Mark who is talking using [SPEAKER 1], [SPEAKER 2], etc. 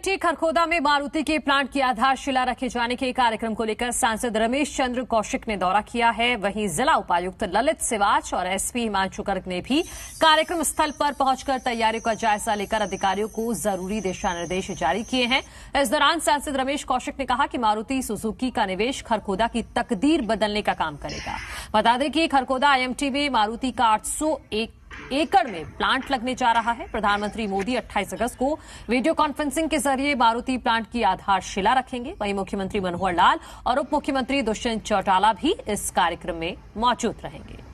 [SPEAKER 1] IIT Kharkhoda में मारुति के plant की आधारशिला रखे जाने के कार्यक्रम को लेकर सांसद रमेश चंद्र कौशिक ने दौरा किया है। वहीं जिला उपायुक्त ललित सिवाच और एसपी हिमांशु गर्ग ने भी कार्यक्रम स्थल पर पहुंचकर तैयारियों का जायजा लेकर अधिकारियों को जरूरी दिशा निर्देश जारी किए हैं। इस दौरान सांसद रमेश कौशिक ने कहा कि मारुति सुजुकी का निवेश खरखोदा की तकदीर बदलने का काम करेगा। बता दें कि खरखोदा आईएमटी में मारुति का 801 एकड़ में प्लांट लगने जा रहा है। प्रधानमंत्री मोदी 28 अगस्त को वीडियो कॉन्फ्रेंसिंग के जरिए मारुति प्लांट की आधारशिला रखेंगे। वहीं मुख्यमंत्री मनोहर लाल और उप मुख्यमंत्री दुष्यंत चौटाला भी इस कार्यक्रम में मौजूद रहेंगे।